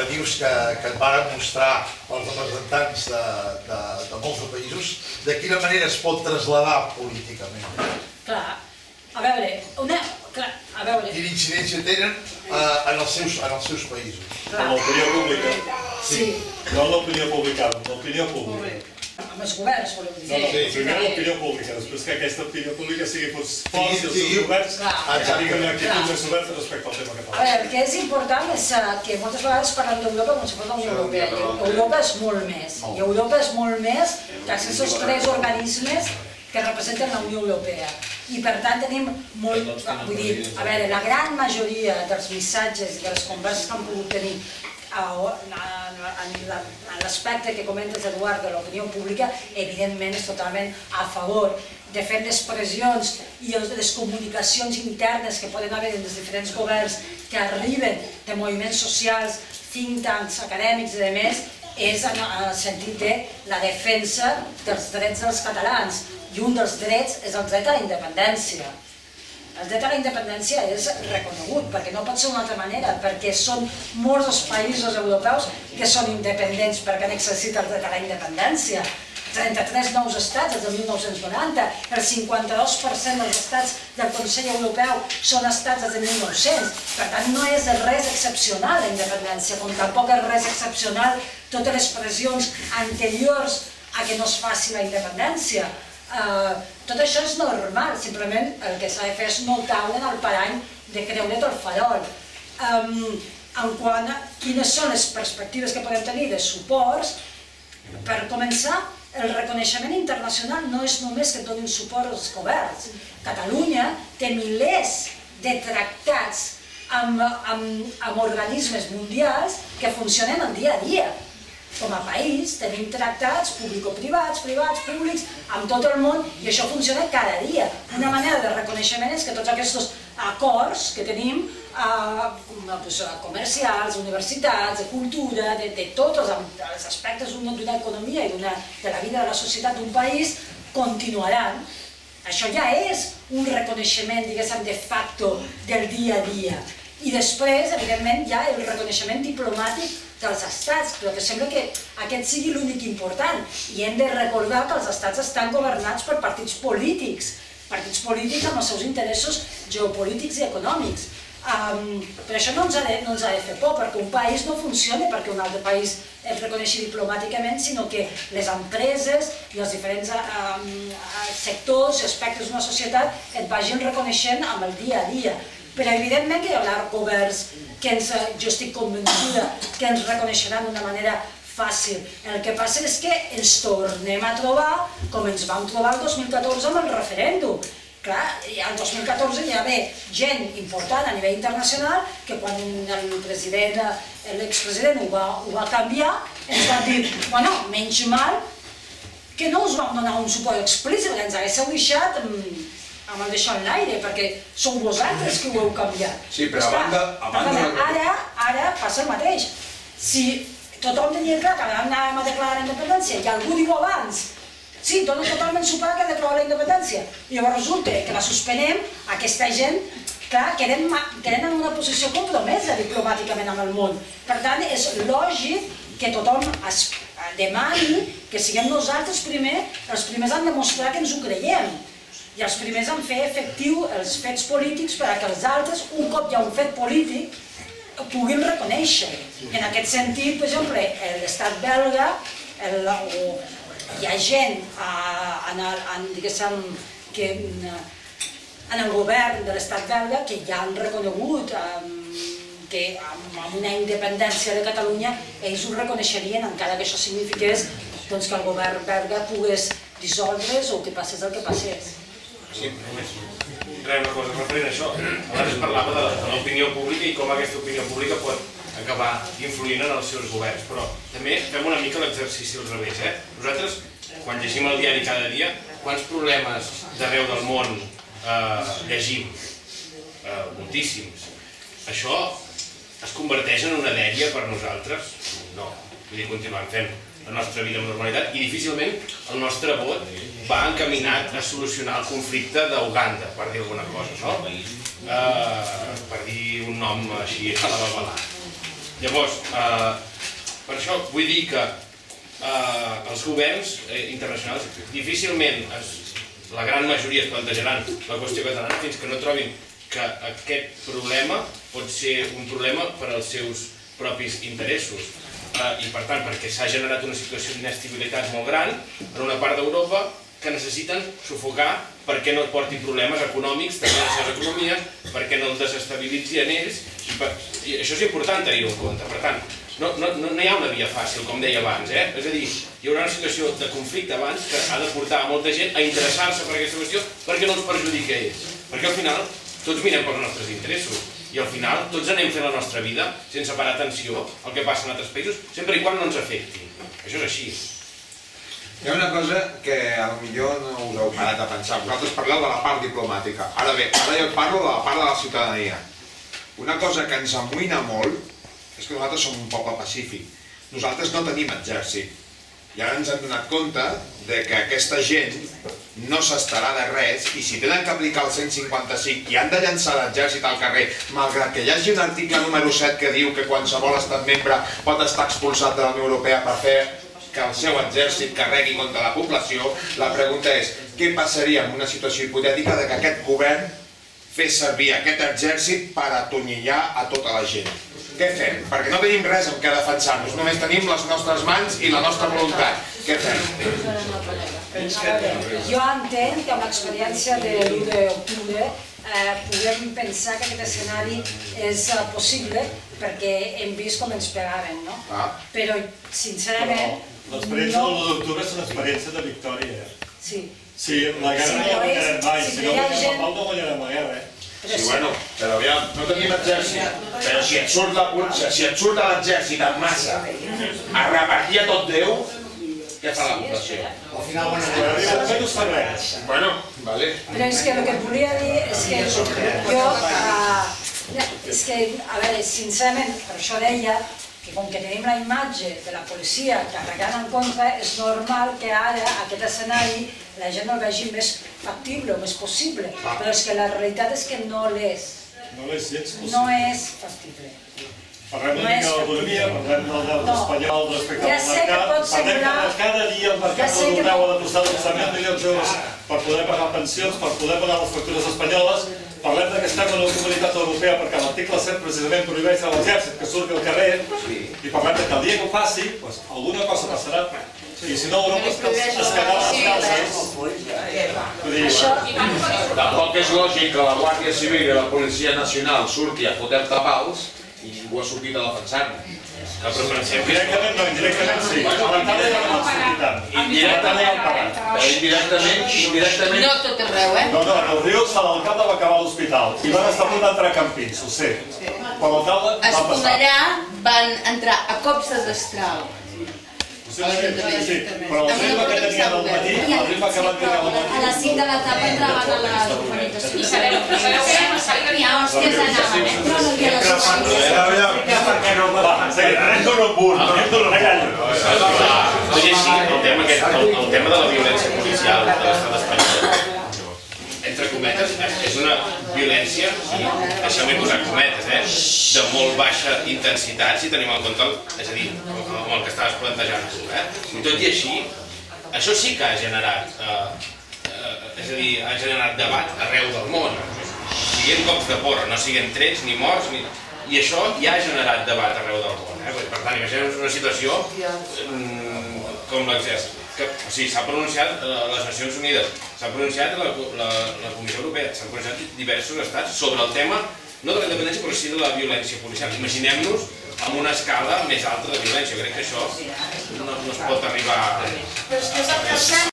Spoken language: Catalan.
dius que et van mostrar els representants de molts països, de quina manera es pot traslladar políticament? Clar, a veure... Quina incidència tenen en els seus països? En l'opinió pública? Sí. No en l'opinió pública, en l'opinió pública. Amb els governs, voleu dir. No, primer l'opinió pública, després que aquesta opinió pública sigui forta i els seus governs tinguin una actitud més oberta respecte al tema català. A veure, el que és important és que moltes vegades parlem d'Europa com si fos la Unió Europea. Europa és molt més. I Europa és molt més que aquests tres organismes que representen la Unió Europea. I per tant tenim molt... Vull dir, a veure, la gran majoria dels missatges i de les converses que hem pogut tenir en l'aspecte que comentes, Eduard, de l'opinió pública, evidentment és totalment a favor de fer les pressions i les comunicacions internes que poden haver en els diferents governs que arriben de moviments socials, think tanks, acadèmics i demés, és en el sentit de la defensa dels drets dels catalans. I un dels drets és el dret a la independència. El dret a la independència és reconegut, perquè no pot ser d'una altra manera, perquè són molts els països europeus que són independents perquè han exercit el dret a la independència. 33 nous estats des de 1990, el 52% dels estats del Consell Europeu són estats des de 1900. Per tant, no és res excepcional la independència, com tampoc és res excepcional totes les pressions anteriors a que no es faci la independència. Tot això és normal, simplement el que s'ha de fer és no caure en el parany de creure't el farol. En quant a quines són les perspectives que podem tenir de suports, per començar, el reconeixement internacional no és només que et donin suport als governs. Catalunya té milers de tractats amb organismes mundials que funcionen el dia a dia. Com a país tenim tractats público-privats, privats, públics, amb tot el món, i això funciona cada dia. Una manera de reconeixement és que tots aquests acords que tenim, comercials, universitats, de cultura, de tots els aspectes d'una economia i de la vida de la societat d'un país, continuaran. Això ja és un reconeixement, diguéssim, de facto del dia a dia. I després, evidentment, hi ha el reconeixement diplomàtic dels estats, però que sembla que aquest sigui l'únic important. I hem de recordar que els estats estan governats per partits polítics amb els seus interessos geopolítics i econòmics. Però això no ens ha de fer por, perquè un país no funciona perquè un altre país es reconeixi diplomàticament, sinó que les empreses i els diferents sectors i aspectes d'una societat et vagin reconeixent amb el dia a dia. Però evidentment que hi haurà governs que jo estic convençuda que ens reconeixeran d'una manera fàcil. El que passa és que ens tornem a trobar com ens vam trobar el 2014 amb el referèndum. Clar, el 2014 hi va haver gent important a nivell internacional que quan l'expresident ho va canviar ens va dir, bueno, menys mal que no us vam donar un suport explícit, perquè ens haguéssiu deixat amb el deixar en l'aire, perquè sou vosaltres que ho heu canviat. Sí, però a banda... Ara passa el mateix. Si tothom tenia clar que anàvem a declarar la independència i algú diu abans, sí, dono totalment suport que declarar la independència, i llavors resulta que la suspenem, aquesta gent, clar, queden en una posició compromesa diplomàticament amb el món. Per tant, és lògic que tothom demani que siguem nosaltres els primers en demostrar que ens ho creiem. I els primers en fer efectiu els fets polítics perquè els altres, un cop hi ha un fet polític, puguin reconèixer. En aquest sentit, per exemple, l'estat belga, hi ha gent en el govern de l'estat belga que ja han reconegut que amb una independència de Catalunya ells ho reconeixerien, encara que això signifiqués que el govern belga pogués dissoldre's o que passés el que passés. Sí, només una cosa referent a això. Abans es parlava de l'opinió pública i com aquesta opinió pública pot acabar influint en els seus governs, però també fem una mica l'exercici al revés. Nosaltres, quan llegim el diari cada dia, quants problemes d'arreu del món llegim? Moltíssims. Això es converteix en una dèria per nosaltres? No. Vull dir, continuem fent la nostra vida amb normalitat i difícilment el nostre vot va encaminat a solucionar el conflicte d'Uganda, per dir alguna cosa, no? Per dir un nom així a la babalà. Llavors, per això vull dir que els governs internacionals difícilment, la gran majoria es plantejaran la qüestió catalana fins que no trobin que aquest problema pot ser un problema per als seus propis interessos. I per tant, perquè s'ha generat una situació d'inestabilitat molt gran en una part d'Europa que necessiten sufocar perquè no porti problemes econòmics també a les seves economies, perquè no el desestabilitzi en ells, i això és important tenir-ho en compte. Per tant, no hi ha una via fàcil, com deia abans, és a dir, hi haurà una situació de conflicte abans que ha de portar a molta gent a interessar-se per aquesta qüestió perquè no els perjudica a ells, perquè al final tots mirem pels nostres interessos i al final tots anem fent la nostra vida sense parar atenció al que passa en altres països, sempre i quan no ens afecti. Això és així. Hi ha una cosa que potser no us heu parat a pensar. Vosaltres parleu de la part diplomàtica. Ara bé, ara jo parlo de la part de la ciutadania. Una cosa que ens amoïna molt és que nosaltres som un poble pacífic. Nosaltres no tenim exèrcit. I ara ens hem donat compte que aquesta gent no s'estarà de res i si tenen que aplicar el 155 i han de llançar l'exèrcit al carrer, malgrat que hi hagi un article número 7 que diu que qualsevol estat membre pot estar expulsat de la Unió Europea per fer que el seu exèrcit carregui contra la població, la pregunta és què passaria en una situació hipotètica de que aquest govern fes servir aquest exèrcit per atonyillar a tota la gent. Què fem? Perquè no tenim res amb què defensar-nos, només tenim les nostres mans i la nostra voluntat. Què fem? Jo entenc que amb l'experiència de l'1 d'octubre podem pensar que aquest escenari és possible perquè hem vist com ens pegaven, no? Però, sincerament... L'experiència de l'1 d'octubre és una experiència de victòria. Sí. Sí, la guerra no la guanyarem mai, si no guanyem la pau no guanyarem la guerra. Sí, bueno, però aviam, no tenim exèrcit, però si et surt l'exèrcit en massa a repartir a tot Déu, què fa la població? Al final van a fer no fa res. Bueno, vale. Però és que el que et volia dir és que jo... És que, a veure, sincerament, per això deia que com que tenim la imatge de la policia carregant en contra, és normal que ara aquest escenari la gent el vegi més factible, més possible, però és que la realitat és que no l'és. No l'és gens possible. No és factible. Parlem una mica d'autonomia, parlem del deute espanyol respecte al mercat, parlem que cada dia el mercat europeu ha de costar 12.000 milions d'euros per poder pagar pensions, per poder pagar les factures espanyoles. Parlem que estem en una comunitat europea perquè l'article 7 precisament prohibeix a l'exèrcit que surti al carrer i parlem que el dia que ho faci alguna cosa passarà i si no Europa es quedarà a les calces. Tampoc és lògic que la Guàrdia Civil i la Policia Nacional surti a fotre pals i ningú ha sortit a defensar-nos. Directament no, indirectament sí. A la tarda ja no m'ha sortit tant. Indirectament... No tot arreu, No, el Rius a l'alcalde va acabar a l'hospital i van estar a punt d'entrar a Campins, ho sé. Però l'alcalde va passar. Esponellà van entrar a cops de destral. Sí, però el ritme que tenien al matí, el ritme que van tenir al matí... A les 5 de la tarda entraven a les urbanitzacions. I sabeu que hi ha hòsties anaven, però no hi ha les el tema de la violència policial de l'estat espanyol, entre cometes, és una violència, deixeu-me posar cometes, de molt baixa intensitat, si tenim en compte, és a dir, com el que estaves plantejant tu. Tot i així, això sí que ha generat, és a dir, ha generat debat arreu del món. Siguin cops de porra, no siguin trets ni morts, i això ja ha generat debat arreu del món. Per tant, imaginem una situació com l'exèrcit. O sigui, s'ha pronunciat les Nacions Unides, s'ha pronunciat la Comissió Europea, s'han pronunciat diversos estats sobre el tema, no de la independència, però sí de la violència policial. Imaginem-nos amb una escala més alta de violència. Jo crec que això no es pot arribar a... Però és que és el que sembla.